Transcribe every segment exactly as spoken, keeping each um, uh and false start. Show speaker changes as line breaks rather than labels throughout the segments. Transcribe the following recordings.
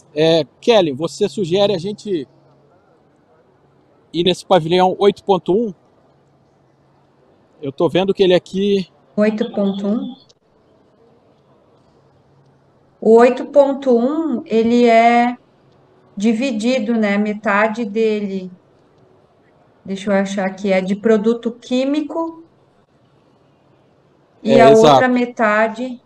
É, Kelly, você sugere a gente ir nesse pavilhão oito ponto um? Eu tô vendo que ele aqui.
oito ponto um. O oito ponto um, ele é dividido, né? Metade dele, deixa eu achar aqui, é de produto químico e
É,
a outra
exato.
metade,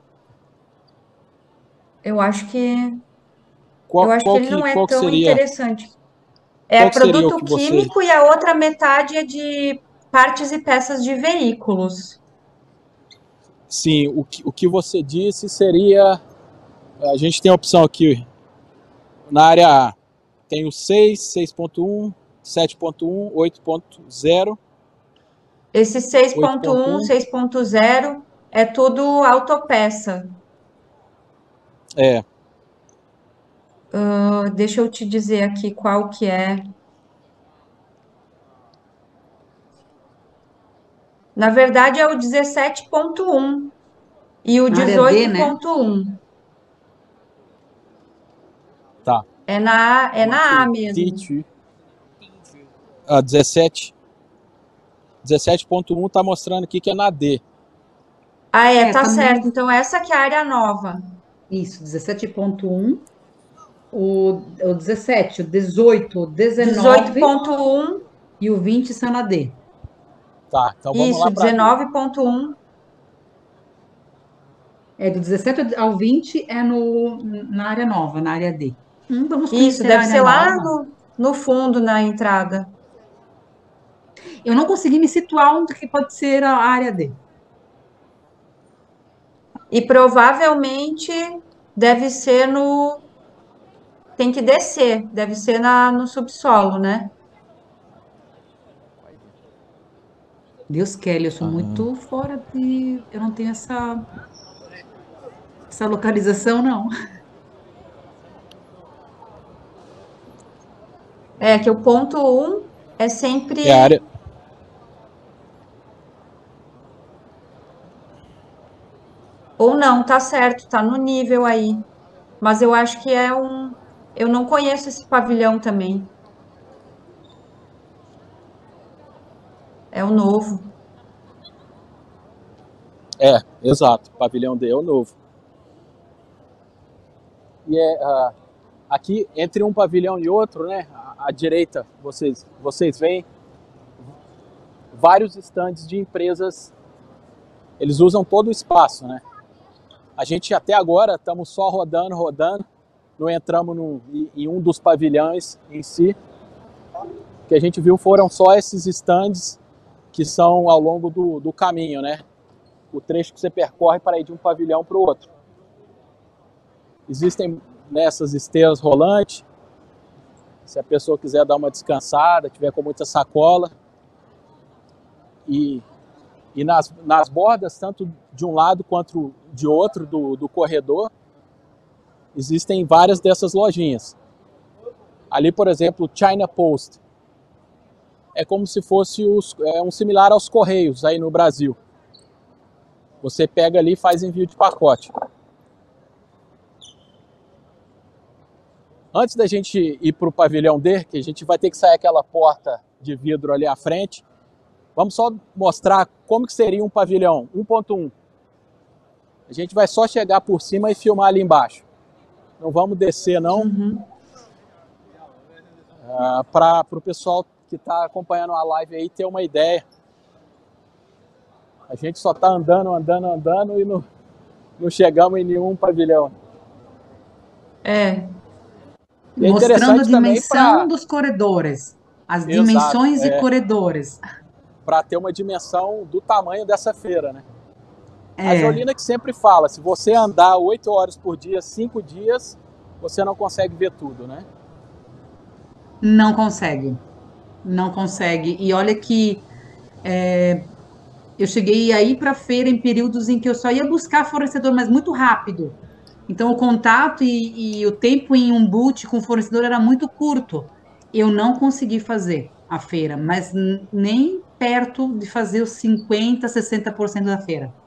eu acho que
Qual,
eu acho que
qual
ele
que,
não é
qual que
tão
seria,
interessante. É
qual que seria o
produto
que você.
químico e a outra metade é de partes e peças de veículos.
Sim, o que, o que você disse seria. A gente tem a opção aqui na área A. Tem o seis, seis ponto um, sete ponto um, oito ponto zero,
Esse seis ponto um,
oito ponto um.
seis ponto zero é tudo autopeça.
É,
Ah, deixa eu te dizer aqui qual que é. Na verdade, é o dezessete ponto um e o
Na área D,
dezoito
né?
ponto um.
tá.
É na, A- é
Vamos
na A
aqui.
mesmo.
Teach. Ah, dezessete. dezessete ponto um está mostrando aqui que é na D.
Ah, é,
É,
tá certo.
também,
Então, essa que é a área nova.
isso, dezessete ponto um, o, o dezessete, o dezoito, o dezenove
dezoito ponto um,
e o vinte são na D.
Tá, então vamos
isso,
lá para D.
dezenove ponto um.
É, do dezessete ao vinte é no, na área nova, na área D. Hum, vamos
Isso,
conhecer a
deve
área
ser lá
nova.
no, no fundo, na entrada.
Eu não consegui me situar onde que pode ser a área D.
E provavelmente deve ser no. Tem que descer, deve ser na, no subsolo, né?
Deus, Kelly, eu sou
Ah,
muito fora de. Eu não tenho essa, essa localização, não.
É que o ponto um é
é a
sempre.
área.
Ou não, tá certo, tá no nível aí. Mas eu acho que é um. Eu não conheço esse pavilhão também. É o novo.
É, exato. Pavilhão D é o novo. E é ah, aqui entre um pavilhão e outro, né? À, à direita, vocês, vocês veem vários estandes de empresas. Eles usam todo o espaço, né? A gente até agora estamos só rodando, rodando. Não entramos no, em um dos pavilhões em si. O que a gente viu foram só esses estandes que são ao longo do, do caminho, né? O trecho que você percorre para ir de um pavilhão para o outro. Existem nessas esteiras rolantes, se a pessoa quiser dar uma descansada, tiver com muita sacola. E, e nas, nas bordas, tanto de um lado quanto de outro do, do corredor, existem várias dessas lojinhas. Ali, por exemplo, China Post. É como se fosse os, é um similar aos Correios aí no Brasil. Você pega ali e faz envio de pacote. Antes da gente ir para o pavilhão D, que a gente vai ter que sair aquela porta de vidro ali à frente, vamos só mostrar como que seria um pavilhão um ponto um. A gente vai só chegar por cima e filmar ali embaixo. Não vamos descer não,
Uhum.
uh, para o pessoal que está acompanhando a live aí ter uma ideia. A gente só está andando, andando, andando e não, não chegamos em nenhum pavilhão.
É,
E é
Mostrando a
interessante também
dimensão
para...
dos corredores, as
Exato,
dimensões de
é,
corredores.
para ter uma dimensão do tamanho dessa feira, né? A
É,
Jolina que sempre fala, se você andar oito horas por dia, cinco dias, você não consegue ver tudo, né?
não consegue, não consegue. E olha que é, eu cheguei aí para a feira em períodos em que eu só ia buscar fornecedor, mas muito rápido. Então, o contato e, e o tempo em um boot com o fornecedor era muito curto. Eu não consegui fazer a feira, mas n- nem perto de fazer os cinquenta, sessenta por cento da feira.